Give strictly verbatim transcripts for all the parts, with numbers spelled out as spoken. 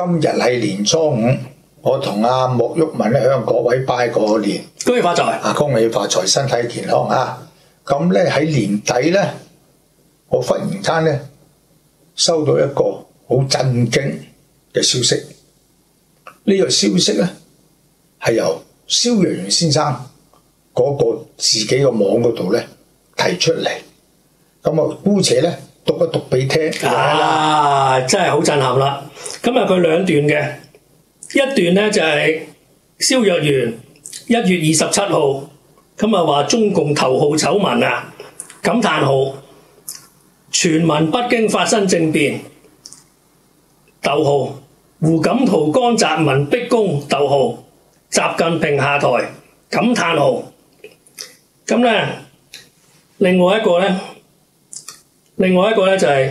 今日係年初五，我同阿莫毓民咧向各位拜個年， 恭喜發財！ 啊，恭喜發財，身體健康啊！咁咧喺年底咧，我忽然間咧收到一個好震驚嘅消息。呢、這個消息咧係由蕭若元先生嗰個自己個網嗰度咧提出嚟，咁啊姑且咧讀一讀俾聽。 啊，真係好震撼啦！今日佢兩段嘅，一段咧就係蕭若元一月二十七號，咁啊話中共頭號醜聞啊，感嘆號，傳聞北京發生政變，逗號，胡錦濤江澤民逼宮，逗號，習近平下台，感嘆號。咁咧，另外一個咧，另外一個咧就係、是、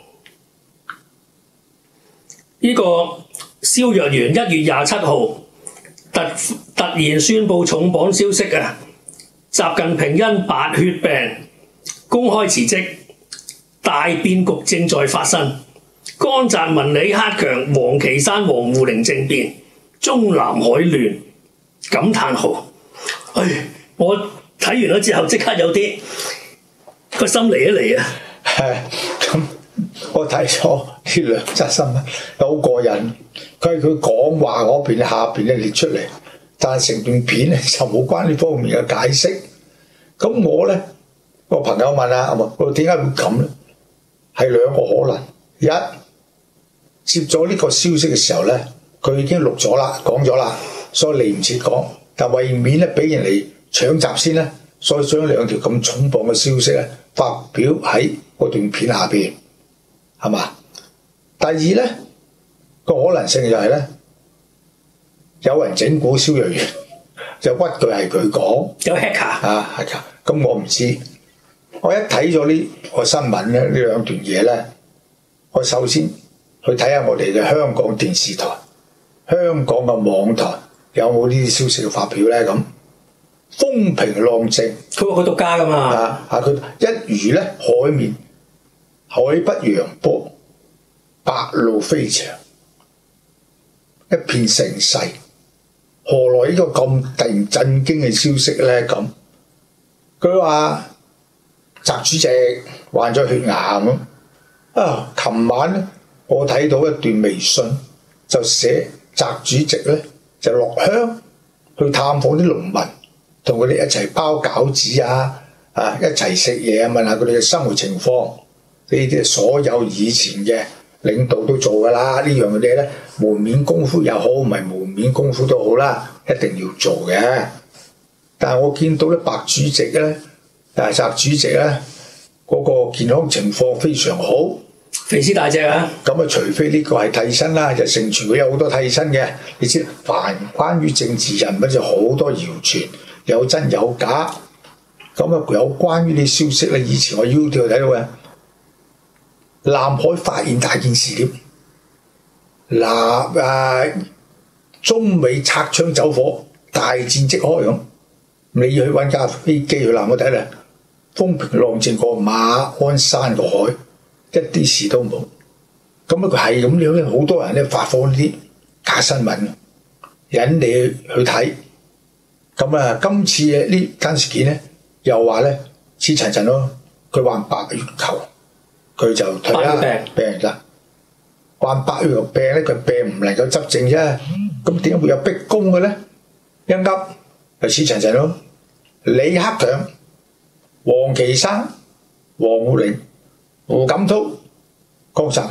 呢個蕭若元一月廿七號突突然宣布重磅消息啊！習近平因白血病公開辭職，大變局正在發生。江澤民、李克強、王岐山、王滬寧政變，中南海亂，感嘆號。唉，我睇完咗之後，即刻有啲個心嚟一嚟啊！ 咁我睇咗呢兩則新聞，好過癮。佢係佢講話嗰邊下邊咧列出嚟，但係成段片咧就冇關呢方面嘅解釋。咁我咧個朋友問啊，我點解會咁咧？係兩個可能。一接咗呢個消息嘅時候咧，佢已經錄咗啦，講咗啦，所以嚟唔切講。但為免咧俾人嚟搶閘先咧，所以將兩條咁重磅嘅消息咧發表喺嗰段片下邊，係嘛？第二咧個可能性就係咧，有人整蠱蕭若元，就屈佢係佢講， 有 hacker 啊 hacker。咁我唔知，我一睇咗呢個新聞咧，呢兩段嘢咧，我首先去睇下我哋嘅香港電視台、香港嘅網台有冇呢啲消息嘅發表咧？咁風平浪靜， 佢話佢獨家噶嘛？ 啊啊！佢一如咧海面，海不揚波，白鷺飛翔，一片盛世。何來呢個咁突然震驚嘅消息咧？咁佢話習主席患咗血癌咁啊！琴晚咧，我睇到一段微信，就寫習主席咧就落鄉去探訪啲農民，同佢哋一齊包餃子啊，啊一齊食嘢啊，問下佢哋嘅生活情況。呢啲所有以前嘅領導都做㗎啦，呢樣嘢咧門面功夫又好，唔係門面功夫都好啦，一定要做嘅。但係我見到咧，白主席咧，啊習主席咧嗰個健康情況非常好， 肥屍大隻啊！ 咁啊，除非呢個係替身啦，就盛傳佢有好多替身嘅。你知，凡關於政治人物就好多謠傳，有真有假。咁啊，有關於啲消息咧，以前我 YouTube 睇到嘅，南海發現大件事點？嗱啊，中美擦槍走火，大戰即開咁。你要去揾架飛機去南海睇咧，風平浪靜過馬鞍山個海。一啲事都冇，咁啊佢係咁樣咧，好多人咧發放呢啲假新聞，引你去睇。咁啊，今次嘅呢單事件咧，又話咧似層層咯，佢患白血球，佢就退啦，病㗎。患白血球病咧，佢病唔能夠執政啫。咁點解會有逼宮嘅咧？一噏就似層層咯。李克強、王岐山、王滬寧、胡錦濤、江澤民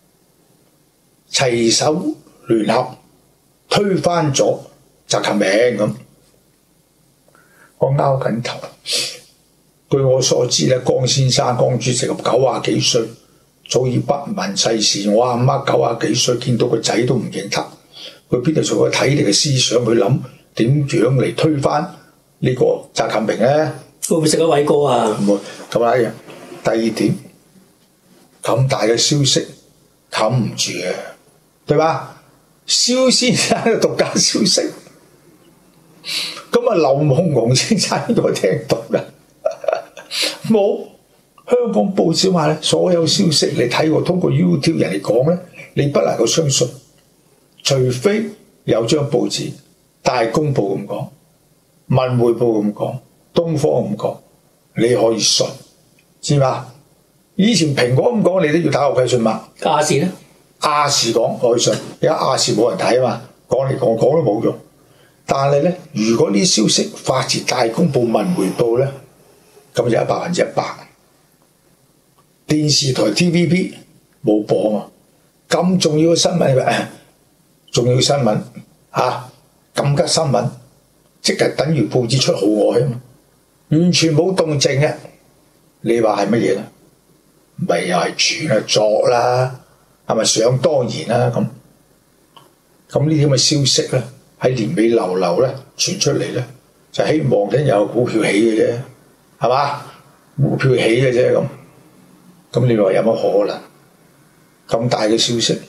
齊手聯合推翻咗習近平咁，我拗緊頭。據我所知咧，江先生江主席九啊幾歲，早已不問世事。我阿媽九啊幾歲，見到個仔都唔認得，佢邊度做個體力嘅思想去諗點樣嚟推翻呢個習近平咧？ 會唔會食咗偉哥啊？ 唔會咁啊！第二點，咁大嘅消息冚唔住嘅，對吧？蕭先生嘅獨家消息，咁啊劉夢熊先生應該聽到嘅，冇香港報紙話咧，所有消息你睇過通過 YouTube 人嚟講咧，你不能夠相信。 除非有張報紙《大公報》咁講，《文匯報》咁講，《東方》咁講，你可以信，知嘛？以前蘋果咁講，你都要打個鬼信嘛。 亞視咧， 亞視講可以信，而家亞視冇人睇啊嘛，講嚟講講都冇用。但係咧，如果啲消息發自《大公報》《文匯報》咧，咁就係百分之一百。電視台 T V B 冇播啊，咁重要嘅新聞，重要新聞嚇，緊急新聞，即係等於報紙出號外啊嘛，完全冇動靜嘅。你話係乜嘢咧？咪又係傳啊作啦，係咪想當然啦咁？咁呢啲咁嘅消息咧，喺年尾流流咧傳出嚟咧，就希望緊有股票起嘅啫，係嘛？股票起嘅啫咁。咁你話有乜可能？咁大嘅消息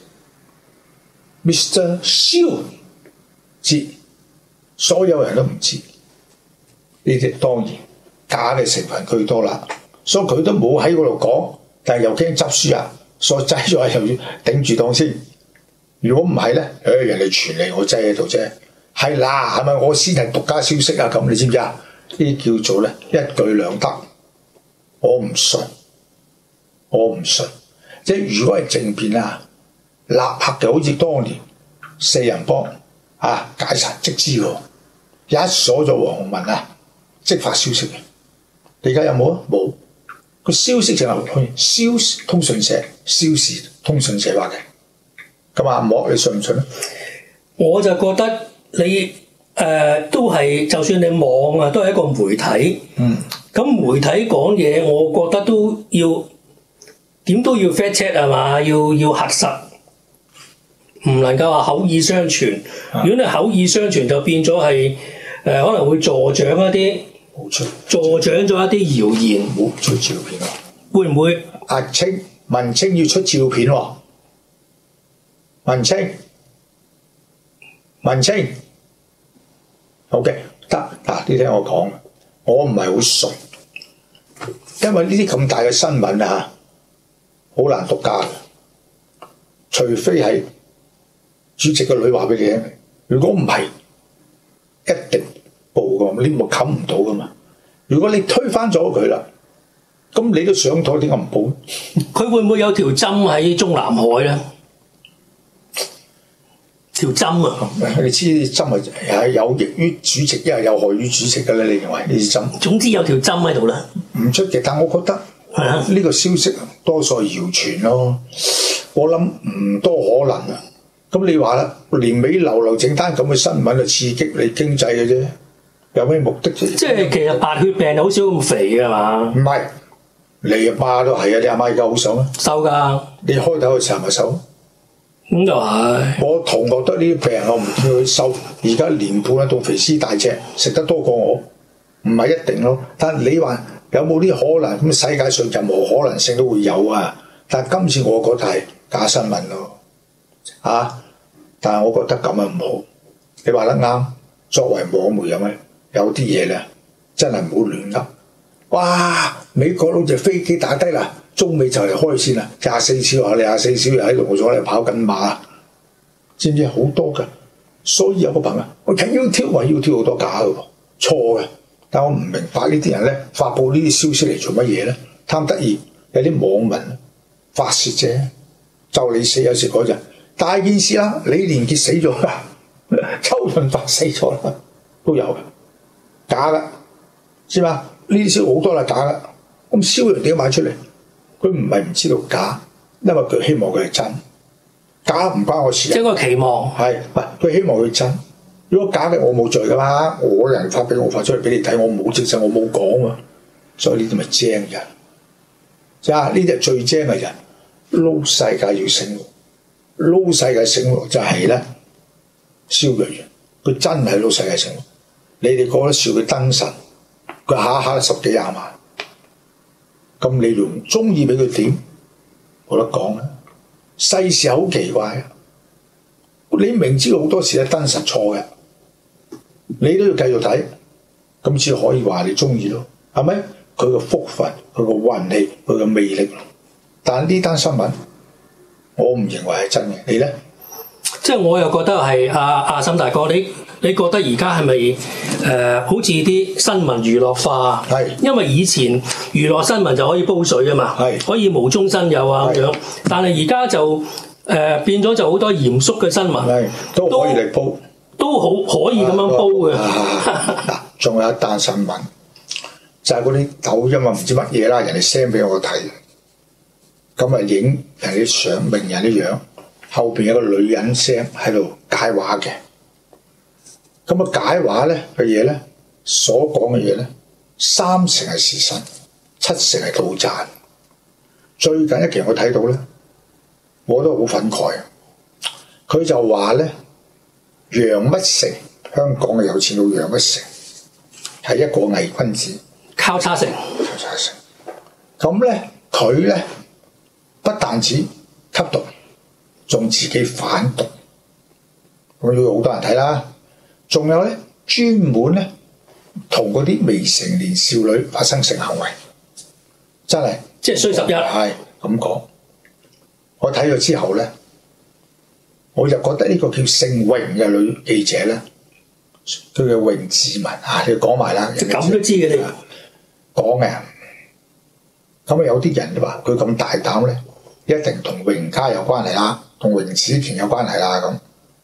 ，Mister 蕭知，所有人都唔知，呢啲當然假嘅成分居多啦。所以佢都冇喺嗰度講，但係又驚執輸啊，所以擠咗喺度頂住檔先。如果唔係咧，誒、哎、人哋傳嚟我擠喺度啫，係啦，係咪我先係獨家消息啊？咁你知唔知啊？呢啲叫做咧一舉兩得，我唔信。我唔信，即係如果係政變啊，立刻就好似當年四人幫啊解散即知喎，一鎖咗黃宏文啊，即發消息嘅。你而家有冇啊？冇，個消息就係消息通訊社、消息通訊社話嘅。咁阿莫你信唔信咧？ 我就覺得你誒、呃、都係，就算你網啊，都係一個媒體。嗯。咁媒體講嘢，我覺得都要。點都要 fact check 係嘛？要要核實，唔能夠話口耳相傳。啊、如果你口耳相傳，就變咗係誒可能會助長一啲，冇錯，助長咗一啲謠言。冇出照片啊？會唔會？阿清文清要出照片喎？文清，文清，OK 得嗱，你聽我講，我唔係好信，因為呢啲咁大嘅新聞啊。好難獨家嘅，除非係主席個女話俾你聽。如果唔係，一定報㗎，你咪冚唔到㗎嘛。如果你推翻咗佢啦，咁你都上台，點解唔報？佢會唔會有條針喺中南海咧？條針啊！你知針係有益於主席，一係有害於主席嘅咧？你認為呢啲針？總之有條針喺度啦。唔出奇，但我覺得。係啊！呢個消息多數係謠傳咯，我諗唔多可能啊。咁你話啦，年尾流流整單咁嘅新聞就刺激你經濟嘅啫，有咩目的啫？即係其實白血病好少咁肥嘅嘛？唔係，你阿媽都係啊！你阿媽而家好瘦啊？瘦㗎！你開頭嘅時候咪瘦？咁就係。我同學得呢啲病，我唔叫佢瘦，而家年半到肥屍大隻，食得多過我，唔係一定咯。但係你話。有冇啲可能？咁世界上任何可能性都會有啊！但係今次我覺得係假新聞咯，啊！但係我覺得咁樣唔好。你話得啱，作為網媒有咩？有啲嘢咧真係唔好亂噏。哇！美國佬隻飛機打低啦，中美就嚟開戰啦，廿四小時你廿四小時喺度我坐喺度跑緊馬，知唔知好多㗎？所以有個朋友，我睇 YouTube 話 YouTube 好多假嘅喎，錯嘅。但我唔明白呢啲人咧發佈呢啲消息嚟做乜嘢咧？貪得意，有啲網民發泄啫，就你死有時嗰陣大件事啦，李連杰死咗啦，周潤發死咗啦，都有嘅，假嘅，知嘛？呢啲消息好多係假嘅，咁蕭陽點買出嚟？佢唔係唔知道假，因為佢希望佢係真，假唔關我事。即係個期望係，唔係佢希望佢真。如果假嘅我冇罪噶嘛，我人發俾我發出嚟俾你睇，我冇證實，我冇講啊，所以呢啲咪精人，即係呢啲係最精嘅人，撈世界要醒目，撈世界醒目就係咧蕭若元，佢真係撈世界醒目，你哋覺得笑佢燈神，佢下下十幾廿萬，咁你仲中意俾佢點？冇得講啦，世事好奇怪，你明知好多時係燈神錯嘅。你都要繼續睇，咁先可以話你中意咯，係咪？佢個福分、佢個運氣、佢個魅力。但呢單新聞，我唔認為係真嘅，你咧？ 即係我又覺得係阿阿沈大哥，你你覺得而家係咪誒好似啲新聞娛樂化？ 係， 因為以前娛樂新聞就可以煲水啊嘛， 係可以無中生有啊咁樣。但係而家就誒、呃、變咗就好多嚴肅嘅新聞， 係都可以嚟煲， 都好可以咁樣煲嘅。 嗱，仲有一單新聞，就係嗰啲抖音啊，唔知乜嘢啦，人哋 send 俾我睇，咁啊影人哋相，名人啲樣。後邊有個女人聲喺度解話嘅，咁啊解話咧嘅嘢咧，所講嘅嘢咧，三成係事實，七成係杜撰。最近一期我睇到咧，我都好憤慨。佢就話咧，楊乜成香港嘅有錢佬楊乜成係一個偽君子， 交叉成， 交叉成。咁咧佢咧不但止吸毒。仲自己販毒，咁要好多人睇啦。仲有咧，專門咧同嗰啲未成年少女發生性行為，真係即係衰十一。 係咁講。我睇咗之後咧，我就覺得呢個叫姓榮嘅女記者咧，佢嘅榮志文啊，你講埋啦。 咁都知嘅你講嘅，咁啊有啲人就話佢咁大膽咧，一定同榮家有關係啦。同榮子權有關係啦咁，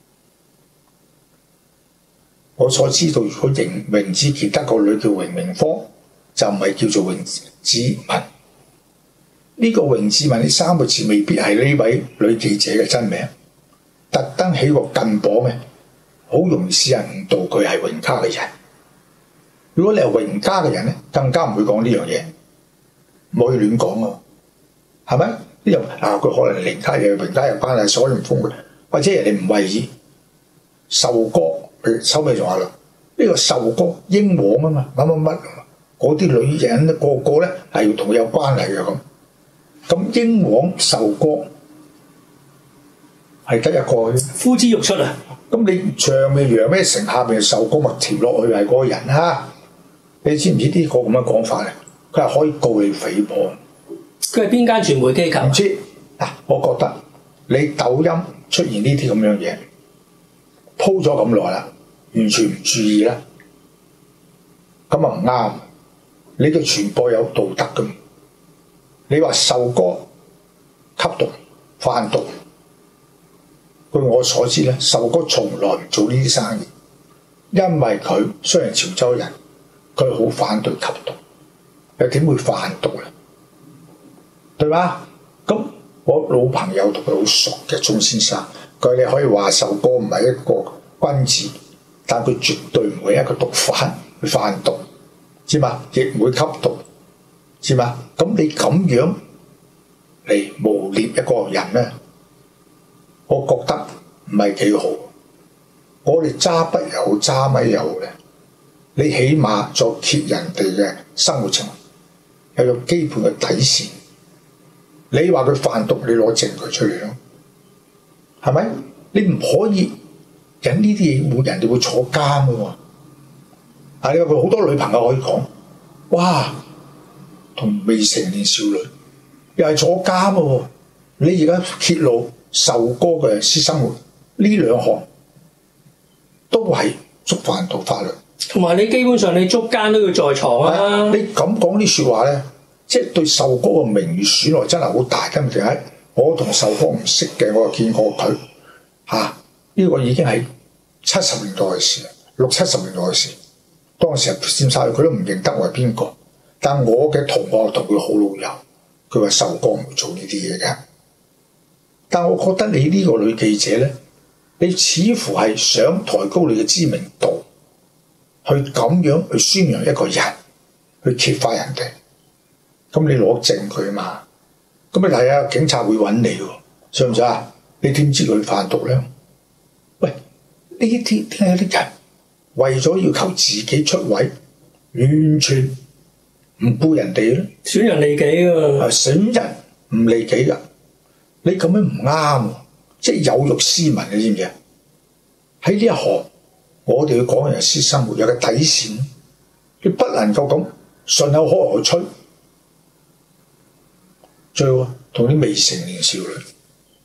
我所知道，如果榮榮子權得個女叫榮明芳，就唔係叫做榮子文。呢、這個榮子文呢三個字未必係呢位女記者嘅真名，特登起個近榜嘅，好容易使人誤導佢係榮家嘅人。如果你係榮家嘅人咧，更加唔會講呢樣嘢，唔可以亂講啊，係咪？又啊！佢可能係榮家嘢，榮家有關係，所以唔封佢。或者人哋唔為意壽哥，佢收尾仲話啦，呢、這個壽哥英皇啊嘛，乜乜乜，嗰啲女人個個咧係要同佢有關係嘅咁。咁英皇壽哥係得一個嘅， 呼之欲出啊！ 咁你上面楊咩成，下邊壽哥咪調落去係嗰個人啊？你知唔知呢個咁嘅講法咧？佢係可以告你誹謗。 佢係邊間傳媒機構？ 唔知嗱，我覺得你抖音出現呢啲咁樣嘢，鋪咗咁耐啦，完全唔注意啦，咁啊唔啱。你嘅傳播有道德嘅，你話壽哥吸毒販毒，據我所知咧，壽哥從來唔做呢啲生意，因為佢雖然潮州人，佢好反對吸毒，又點會販毒咧？對嘛？咁我老朋友同佢好熟嘅鐘先生，佢你可以話壽哥唔係一個君子，但佢絕對唔會一個毒販去販毒，知嘛？亦唔會吸毒，知嘛？咁你咁樣嚟誣衊一個人咧，我覺得唔係幾好。我哋揸筆又揸咪又咧，你起碼再揭人哋嘅生活情況，有個基本嘅底線。你話佢販毒，你攞證據出嚟咯，係咪？你唔可以引呢啲嘢，會人哋會坐監嘅喎。啊，你話佢好多女朋友可以講，哇，同未成年少女又係坐監嘅喎。你而家揭露壽哥嘅私生活，呢兩項都係觸犯到法律。 同埋你基本上你捉奸都要在床啊！ 你咁講啲説話咧，即係對壽哥嘅名譽損害真係好大，因為點解？我同壽哥唔識嘅，我又見過佢嚇，呢、啊呢個已經係七十年代嘅事，六七十年代嘅事。當時係尖沙咀，佢都唔認得我係邊個。但我嘅同學同佢好老友，佢話壽哥唔會做呢啲嘢嘅。但我覺得你呢個女記者咧，你似乎係想抬高你嘅知名度，去咁樣去宣揚一個人，去揭發人哋。咁你攞證據啊嘛？咁你睇下警察會揾你喎，信唔信啊？你點知佢販毒咧？喂，呢啲點解有啲人為咗要求自己出位，完全唔顧人哋咧？ 損人利己㗎， 啊，損人唔利己㗎。你咁樣唔啱喎，即係有辱斯文，你知唔知啊？喺呢一行，我哋要講人私生活有個底線，你不能夠咁順口開河吹。最好同啲未成年少女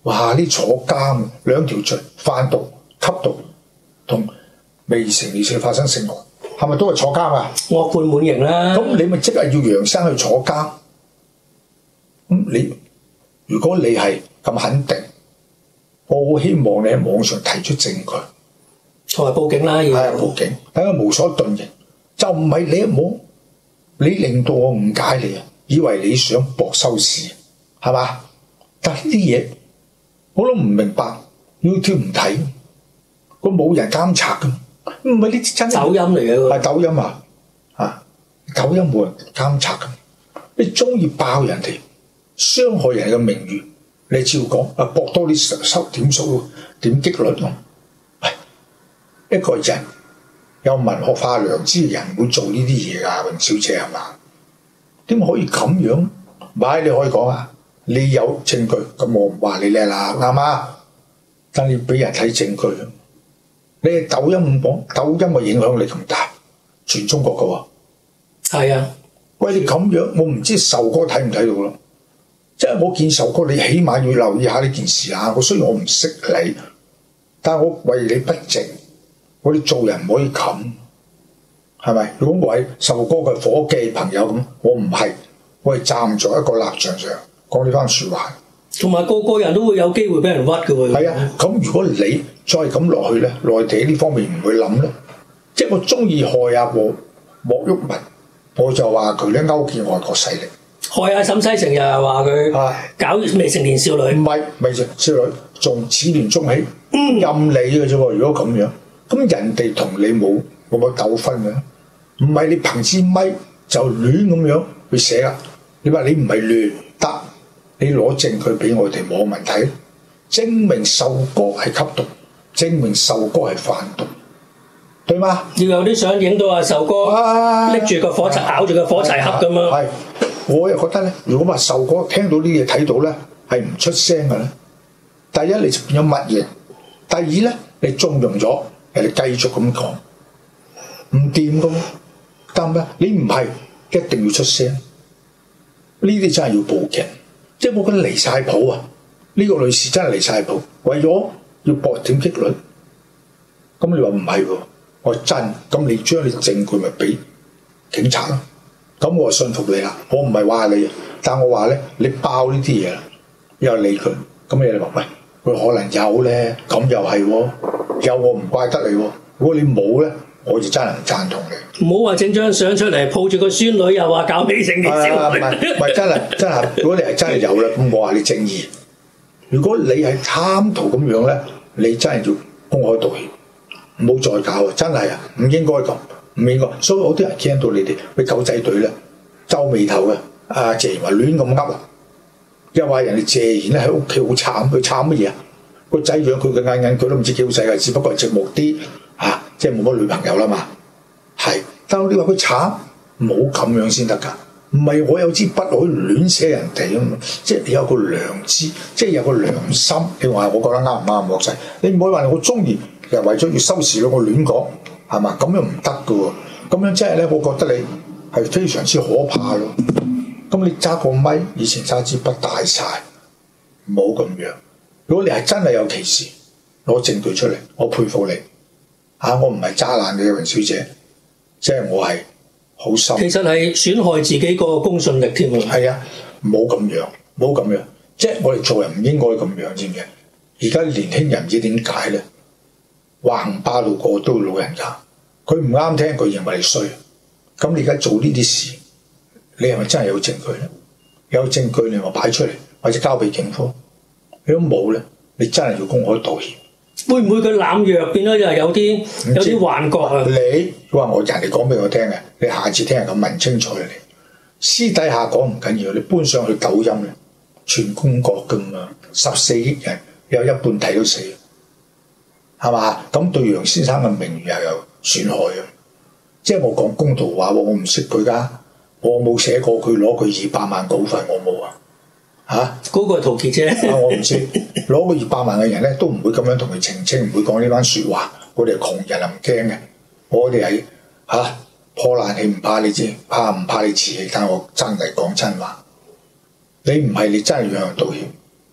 哇！呢坐監兩條罪，販毒、吸毒同未成年少發生性愛，係咪都係坐監啊？ 惡貫滿盈啦。 咁你咪即係要楊生去坐監？咁你如果你係咁肯定，我好希望你喺網上提出證據， 同埋報警啦，要係啊報警，等佢無所遁形。就唔係你冇，你令到我誤解你啊，以為你想博收視，係嘛？但係呢啲嘢我都唔明白 ，YouTube 唔睇，個冇人監察㗎，唔係呢啲真係抖音嚟嘅喎， 係抖音啊，啊抖音冇人監察㗎，你中意爆人哋，傷害人嘅名譽，你照講啊，博多啲收點數點擊率咯，喂，一個人有文學化良知嘅人會做呢啲嘢㗎，榮小姐係嘛？點可以咁樣？唔係你可以講啊，你有證據，咁我唔話你叻啦，啱啊？但你俾人睇證據，你係抖音咁講，抖音嘅影響力咁大，全中國嘅喎。係啊， 喂，你咁樣，我唔知壽哥睇唔睇到咯？即係我見壽哥，你起碼要留意下呢件事啊！我雖然我唔識你，但係我為你不值。我哋做人唔可以咁，係咪？如果我係壽哥嘅伙計朋友咁，我唔係，我係站在一個立場上講呢番説話。 同埋個個人都會有機會俾人屈嘅喎。 係啊，咁如果你再咁落去咧，內地呢方面唔會諗咧，即係我中意害阿莫莫旭文，我就話佢咧勾結外國勢力， 害阿沈西成又係話佢搞未成年少女， 唔係未成少女，仲始亂終起，嗯、任你嘅啫喎。如果咁樣。咁人哋同你冇冇乜糾紛嘅，唔係你憑支咪就亂咁樣去寫啦。你話你唔係亂得，你攞證據俾我哋網民睇，證明壽哥係吸毒，證明壽哥係販毒，對嗎？ 要有啲相影到阿壽哥拎住個火柴，咬住個火柴盒咁樣。 係，我又覺得咧，如果話壽哥聽到啲嘢睇到咧，係唔出聲嘅咧，第一你就變咗默認，第二咧你縱容咗。人哋繼續咁講，唔掂噶，得咩？你唔係一定要出聲，呢啲真係要報警。即係我覺得離晒譜啊！呢、這個女士真係離晒譜，為咗要博點擊率。咁你話唔係喎？我真，咁你將你證據咪俾警察咯？咁我就信服你啦。我唔係話你，但我話咧，你爆呢啲嘢，又理佢，咁你話喂？佢可能有咧，咁又係喎，有我唔怪得你喎。如果你冇咧，我就真係唔贊同你。 唔好話整張相出嚟，抱住個孫女又話搞未成年少女。 唔係唔係真係真係，如果你係真係有咧，咁我話你正義。如果你係貪圖咁樣咧，你真係要公開道歉，唔好再搞啊！真係啊，唔應該咁，唔應該。所以好多人聽到你哋啲狗仔隊咧，皺眉頭嘅。阿謝賢話亂咁噏啊！又話人哋謝賢咧喺屋企好慘，佢慘乜嘢啊？個仔養佢嘅眼眼，佢都唔知幾好世界，只不過係寂寞啲嚇，即係冇乜女朋友啦嘛。係，但係你話佢慘，唔好咁樣先得㗎。唔係我有支筆可以亂寫人哋啊嘛，即係你有個良知，即係有個良心。你話我覺得啱唔啱？莫世，你唔可以話我中意，又為咗要收視率，我亂講係嘛？咁樣唔得㗎喎。咁樣即係咧，我覺得你係非常之可怕咯。咁你揸個咪，以前揸支筆大晒，唔好咁樣。如果你係真係有歧視，攞證據出嚟，我佩服你。嚇、啊，我唔係渣男嘅榮小姐，即係我係好心。 其實係損害自己個公信力添喎。 係啊，唔好咁樣，唔好咁樣。即係我哋做人唔應該咁樣，知唔知？而家年輕人唔知點解咧，橫霸到個個都老人家，佢唔啱聽，佢認為你衰。咁你而家做呢啲事，你係咪真係有證據咧？有證據你咪擺出嚟，或者交俾警方。你都冇咧，你真係要公開道歉。 會唔會佢濫藥變咗就係有啲有啲幻覺啊？ 你話我人哋講俾我聽嘅，你下次聽人咁問清楚你。私底下講唔緊要，你搬上去抖音咧，全中國噶嘛，十四億人有一半睇到死，係嘛？咁對楊先生嘅名譽又有損害嘅。即係我講公道話，我唔識佢噶，我冇寫過佢攞佢二百萬稿費，我冇啊。嚇，嗰個係陶傑啫。 我唔知攞個二百萬嘅人咧，都唔會咁樣同佢澄清，唔會講呢番説話。我哋係窮人啊，唔驚嘅。我哋係嚇破爛氣唔怕你知，怕唔怕你瓷器？但我真係講真話，你唔係你真係要向人道歉。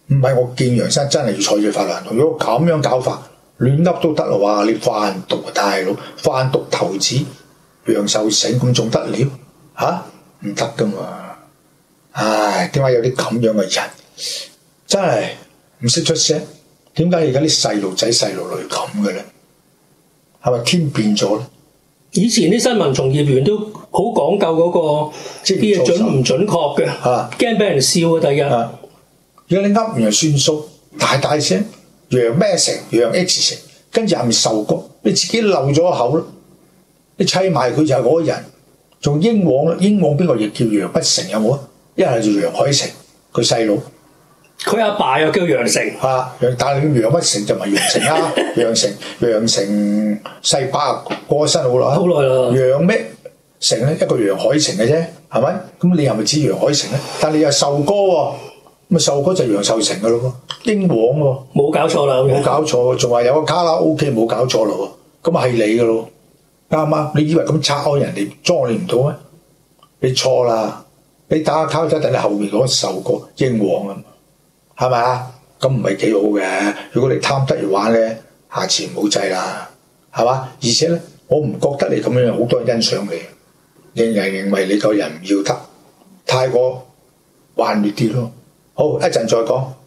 唔係我見楊生真係要採取法律行動。如果咁樣搞法，亂噏都得啦，話你販毒啊大佬，販毒頭子楊受成咁仲得了嚇？唔得噶嘛！唉，點解有啲咁樣嘅人真係唔識出聲？點解而家啲細路仔細路女咁嘅咧？係咪天變咗咧？ 以前啲新聞從業員都好講究嗰、那個啲嘢準唔準確嘅，驚俾、啊、人笑啊！第日， 如果你噏完就算數，大大聲楊咩成、楊 X 成，跟住下面受告，你自己漏咗口咯，你砌埋佢就係嗰個人。仲英皇啦，英皇邊個亦叫楊不成有冇啊？一係就楊海成，佢細佬， 佢阿爸又叫楊成， 啊，楊但係楊不成就唔係楊成啦，楊成楊成細巴過身好耐， 好耐啦。 楊咩成咧一個楊海成嘅啫，係咪？咁你係咪指楊海成咧？但係你又受哥喎，咁啊受哥就楊受成嘅咯喎，英皇喎， 冇搞錯啦， 冇搞錯，仲話有個卡拉 OK 冇搞錯咯喎，咁啊係你嘅咯。啱啱？你以為咁拆開人哋裝你唔到咩？你錯啦！你打卡仔，等你後面嗰個受過英皇啊，係咪啊？咁唔係幾好嘅。如果你貪得嚟玩咧，下次唔好制啦，係嘛？而且咧，我唔覺得你咁樣好多人欣賞你，認人認為你個人唔要得，太過頑劣啲咯。好，一陣再講。